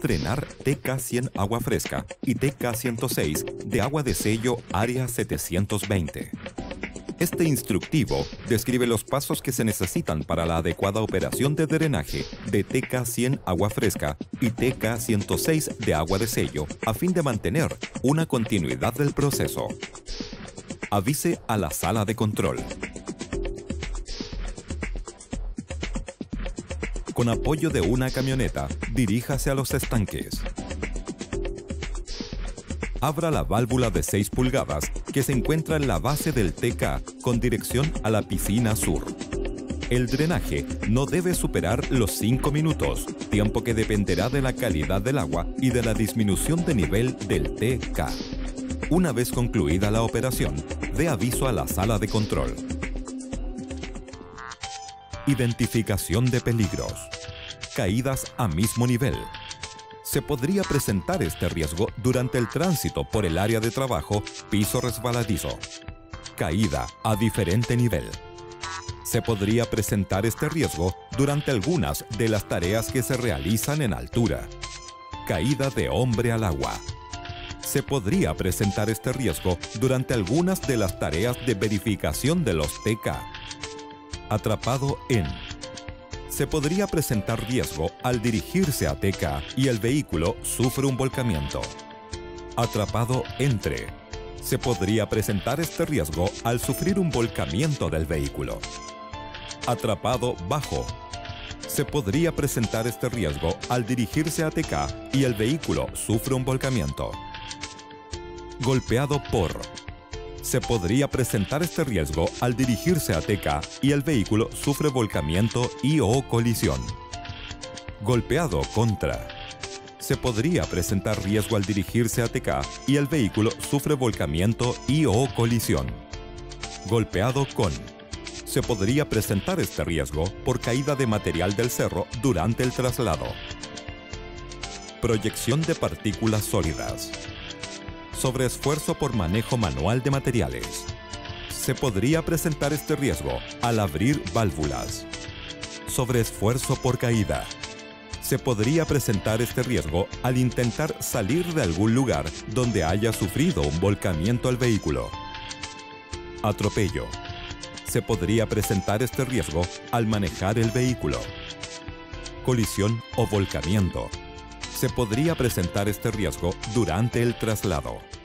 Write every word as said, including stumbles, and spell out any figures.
drenar T K cien agua fresca y T K ciento seis de agua de sello área setecientos veinte. Este instructivo describe los pasos que se necesitan para la adecuada operación de drenaje de T K cien agua fresca y T K ciento seis de agua de sello a fin de mantener una continuidad del proceso. Avise a la sala de control. Con apoyo de una camioneta, diríjase a los estanques. Abra la válvula de seis pulgadas que se encuentra en la base del T K con dirección a la piscina sur. El drenaje no debe superar los cinco minutos, tiempo que dependerá de la calidad del agua y de la disminución de nivel del T K. Una vez concluida la operación, dé aviso a la sala de control. Identificación de peligros. Caídas a mismo nivel. Se podría presentar este riesgo durante el tránsito por el área de trabajo piso resbaladizo. Caída a diferente nivel. Se podría presentar este riesgo durante algunas de las tareas que se realizan en altura. Caída de hombre al agua. Se podría presentar este riesgo durante algunas de las tareas de verificación de los T K. Atrapado en. Se podría presentar riesgo al dirigirse a T K y el vehículo sufre un volcamiento. Atrapado entre. Se podría presentar este riesgo al sufrir un volcamiento del vehículo. Atrapado bajo. Se podría presentar este riesgo al dirigirse a T K y el vehículo sufre un volcamiento. Golpeado por. Se podría presentar este riesgo al dirigirse a T K y el vehículo sufre volcamiento y o colisión. Golpeado contra. Se podría presentar riesgo al dirigirse a T K y el vehículo sufre volcamiento y o colisión. Golpeado con. Se podría presentar este riesgo por caída de material del cerro durante el traslado. Proyección de partículas sólidas. Sobreesfuerzo por manejo manual de materiales. Se podría presentar este riesgo al abrir válvulas. Sobreesfuerzo por caída. Se podría presentar este riesgo al intentar salir de algún lugar donde haya sufrido un volcamiento al vehículo. Atropello. Se podría presentar este riesgo al manejar el vehículo. Colisión o volcamiento. Se podría presentar este riesgo durante el traslado.